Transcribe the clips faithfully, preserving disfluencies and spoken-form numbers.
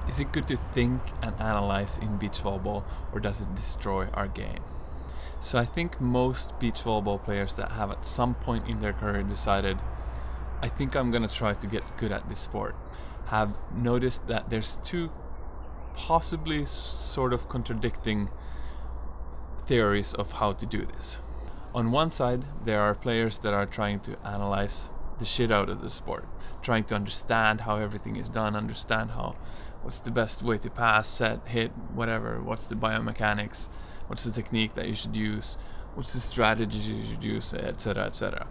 Is it good to think and analyze in beach volleyball, or does it destroy our game? So I think most beach volleyball players that have at some point in their career decided, I think I'm gonna try to get good at this sport, have noticed that there's two possibly sort of contradicting theories of how to do this. On one side, there are players that are trying to analyze the shit out of the sport, trying to understand how everything is done, understand how what's the best way to pass, set, hit, whatever, what's the biomechanics, what's the technique that you should use, what's the strategies you should use, etc, et cetera.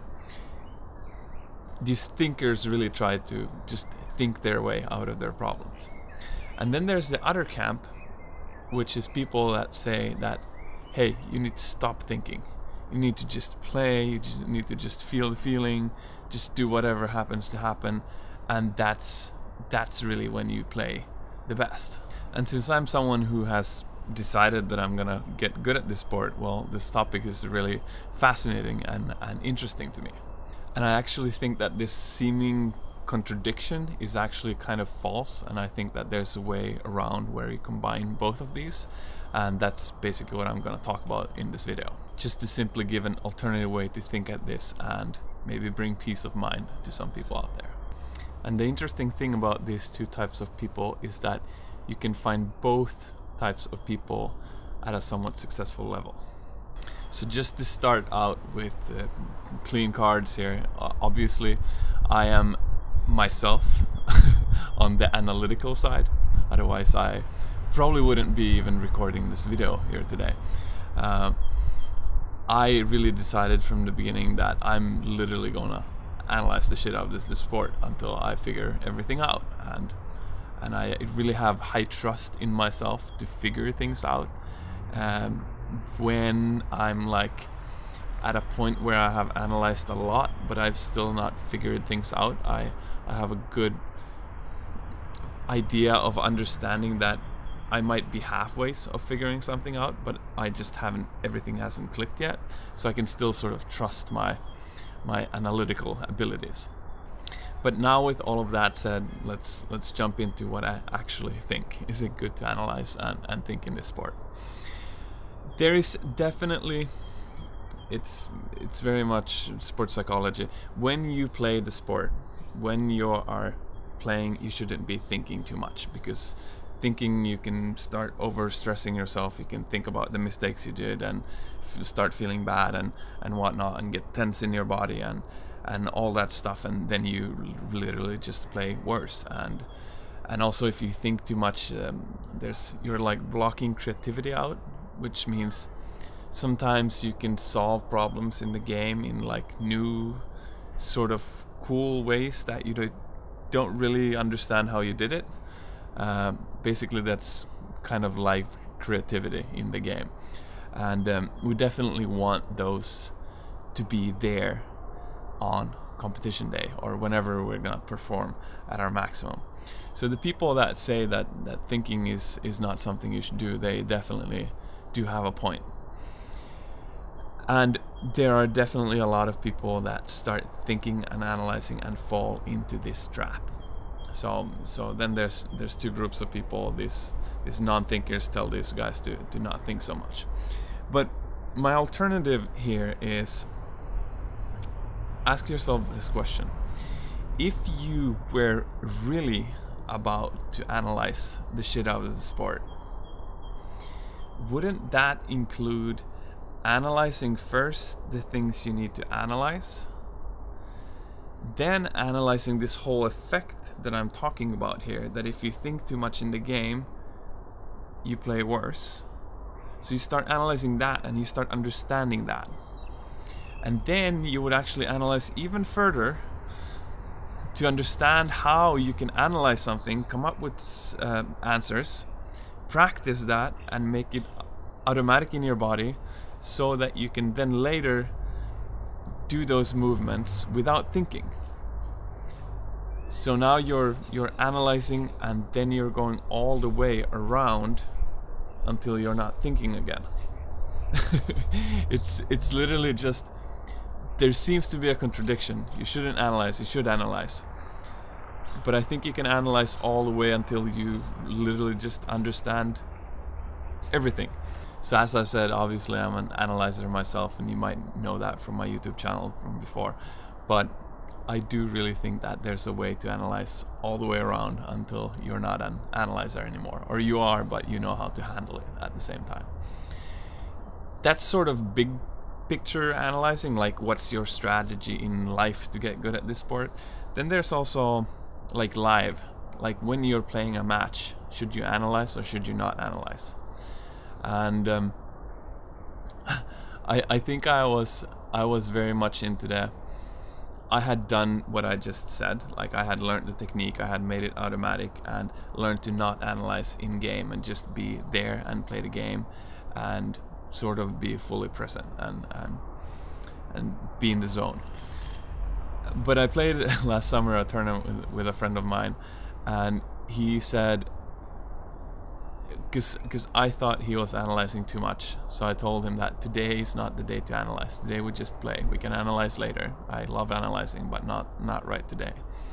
These thinkers really try to just think their way out of their problems. And then there's the other camp, which is people that say that, hey, you need to stop thinking. You need to just play, you just need to just feel the feeling, just do whatever happens to happen, and that's that's really when you play the best. And since I'm someone who has decided that I'm gonna get good at this sport, well, this topic is really fascinating and, and interesting to me. And I actually think that this seeming contradiction is actually kind of false, and I think that there's a way around where you combine both of these, and that's basically what I'm going to talk about in this video, just to simply give an alternative way to think at this and maybe bring peace of mind to some people out there. And the interesting thing about these two types of people is that you can find both types of people at a somewhat successful level. So just to start out with uh, clean cards here, uh, obviously I am myself on the analytical side, otherwise I probably wouldn't be even recording this video here today. Uh, I really decided from the beginning that I'm literally gonna analyze the shit out of this, this sport until I figure everything out, and and I really have high trust in myself to figure things out. Um, when I'm like at a point where I have analyzed a lot but I've still not figured things out, I, I have a good idea of understanding that I might be halfway of figuring something out, but I just haven't, everything hasn't clicked yet, so I can still sort of trust my my analytical abilities. But now with all of that said, let's let's jump into what I actually think. Is it good to analyze and, and think in this sport? There is definitely, it's it's very much sports psychology. When you play the sport, when you are playing, you shouldn't be thinking too much, because thinking, you can start over stressing yourself. You can think about the mistakes you did and f start feeling bad and and whatnot, and get tense in your body and and all that stuff, and then you literally just play worse. And and also, if you think too much, um, there's you're like blocking creativity out, which means sometimes you can solve problems in the game in like new sort of cool ways that you don't really understand how you did it. Um, basically, that's kind of like creativity in the game, and um, we definitely want those to be there on competition day or whenever we're gonna perform at our maximum. So the people that say that that thinking is is not something you should do, they definitely do have a point. And there are definitely a lot of people that start thinking and analyzing and fall into this trap. So so then there's there's two groups of people. These these non-thinkers tell these guys to, to not think so much. But my alternative here is, ask yourselves this question. If you were really about to analyze the shit out of the sport, wouldn't that include analyzing first the things you need to analyze, then analyzing this whole effect that I'm talking about here, that if you think too much in the game, you play worse? So you start analyzing that and you start understanding that. And then you would actually analyze even further to understand how you can analyze something, come up with uh, answers, practice that, and make it automatic in your body, so that you can then later do those movements without thinking. So now you're you're analyzing, and then you're going all the way around until you're not thinking again. it's it's literally just, there seems to be a contradiction. You shouldn't analyze, you should analyze. but I think you can analyze all the way until you literally just understand everything. So as I said, obviously I'm an analyzer myself, and you might know that from my YouTube channel from before, but I do really think that there's a way to analyze all the way around until you're not an analyzer anymore, or you are, but you know how to handle it at the same time. That's sort of big picture analyzing, like what's your strategy in life to get good at this sport. Then there's also like live, like when you're playing a match, should you analyze or should you not analyze? And um, I I think I was I was very much into the, I had done what I just said, like I had learned the technique, I had made it automatic and learned to not analyze in game and just be there and play the game and sort of be fully present and and and be in the zone. But I played last summer a tournament with, with a friend of mine, and he said, because because I thought he was analyzing too much, so I told him that today is not the day to analyze. Today we just play. We can analyze later. I love analyzing, but not not right today.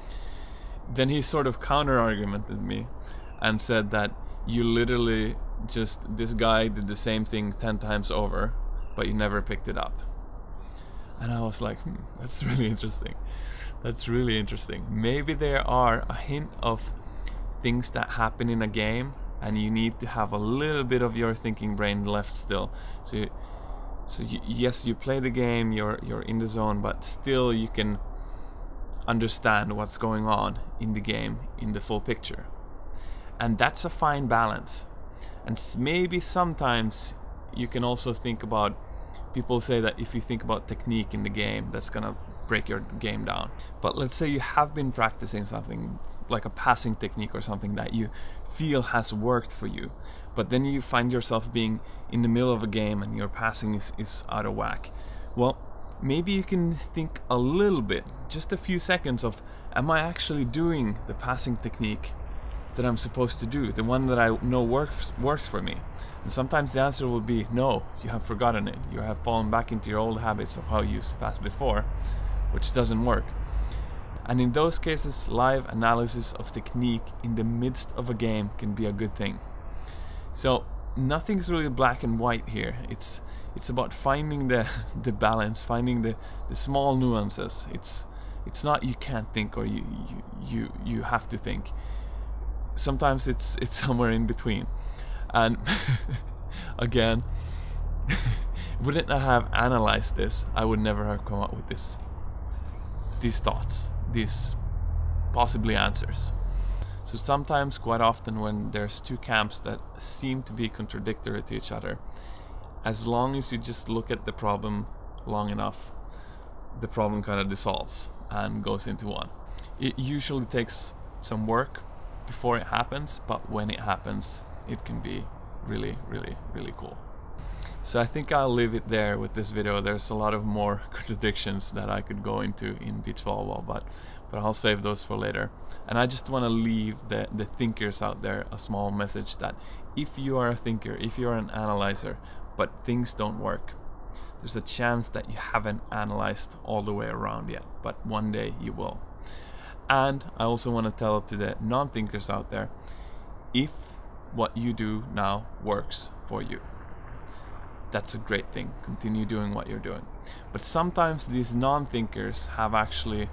Then he sort of counter-argumented me and said that you literally just, this guy did the same thing ten times over, but you never picked it up. And I was like, hmm, that's really interesting. That's really interesting. Maybe there are a hint of things that happen in a game, and you need to have a little bit of your thinking brain left still. So, you, so you, yes, you play the game, you're you're in the zone, but still you can understand what's going on in the game in the full picture. And that's a fine balance. And maybe sometimes you can also think about, people say that if you think about technique in the game, that's gonna break your game down. But let's say you have been practicing something like a passing technique or something that you feel has worked for you, but then you find yourself being in the middle of a game and your passing is, is out of whack. Well, maybe you can think a little bit, just a few seconds of, am I actually doing the passing technique that I'm supposed to do, the one that I know works works for me? And sometimes the answer will be no, you have forgotten it. You have fallen back into your old habits of how you used to pass before, which doesn't work. And in those cases, live analysis of technique in the midst of a game can be a good thing. So nothing's really black and white here. It's it's about finding the the balance, finding the, the small nuances. It's it's not you can't think or you you you, you have to think. Sometimes it's it's somewhere in between. And again, wouldn't I have analyzed this, I would never have come up with this these thoughts, these possibly answers. So sometimes, quite often, when there's two camps that seem to be contradictory to each other, as long as you just look at the problem long enough, the problem kind of dissolves and goes into one. It usually takes some work before it happens, but when it happens, it can be really, really, really cool. So I think I'll leave it there with this video. There's a lot of more contradictions that I could go into in beach volleyball, but but I'll save those for later. And I just want to leave the, the thinkers out there a small message that if you are a thinker, if you're an analyzer, but things don't work, there's a chance that you haven't analyzed all the way around yet, but one day you will. And I also want to tell to the non-thinkers out there, if what you do now works for you, that's a great thing. Continue doing what you're doing. But sometimes these non-thinkers have actually,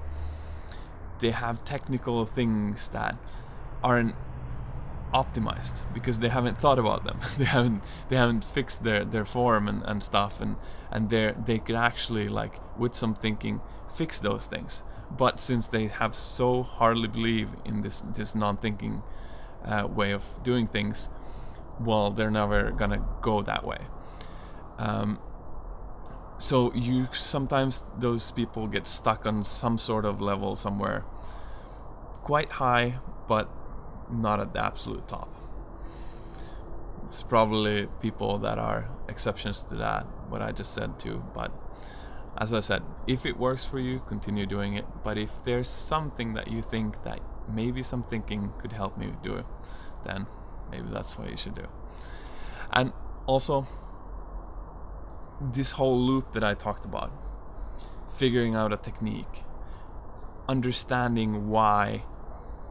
they have technical things that aren't optimized because they haven't thought about them. they haven't they haven't fixed their their form and, and stuff, and and they they could actually, like, with some thinking, fix those things. But since they have so hardly believe in this this non-thinking uh, way of doing things, well, they're never gonna go that way. Um, so you sometimes those people get stuck on some sort of level somewhere quite high, but not at the absolute top. It's probably people that are exceptions to that, what I just said too. But as I said, if it works for you, continue doing it. But if there's something that you think that maybe some thinking could help me do it, then maybe that's what you should do. And also, this whole loop that I talked about, figuring out a technique, understanding why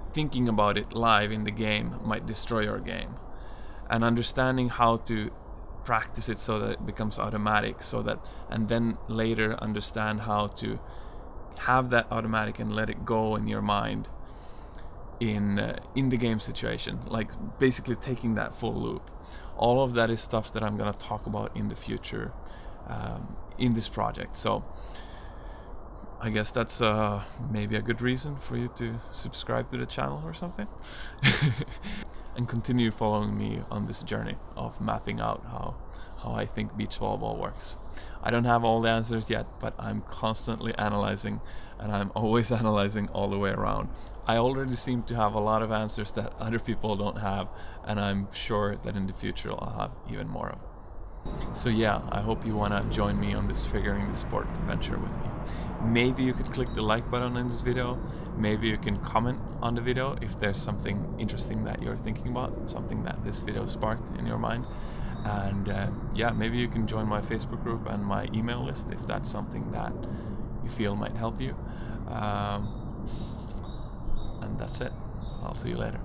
thinking about it live in the game might destroy your game. And understanding how to practice it so that it becomes automatic, so that, and then later understand how to have that automatic and let it go in your mind in uh, in the game situation, like basically taking that full loop. All of that is stuff that I'm gonna talk about in the future um, in this project. So I guess that's uh, maybe a good reason for you to subscribe to the channel or something. And continue following me on this journey of mapping out how how I think beach volleyball works. I don't have all the answers yet, but I'm constantly analyzing, and I'm always analyzing all the way around. I already seem to have a lot of answers that other people don't have, and I'm sure that in the future I'll have even more of them. So yeah, I hope you want to join me on this figuring the sport adventure with me. Maybe you could click the like button in this video. Maybe you can comment on the video if there's something interesting that you're thinking about, something that this video sparked in your mind. And uh, yeah, maybe you can join my Facebook group and my email list if that's something that you feel might help you. Um, and that's it. I'll see you later.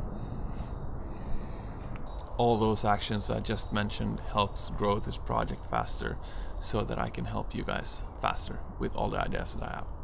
All those actions I just mentioned helps grow this project faster, so that I can help you guys faster with all the ideas that I have.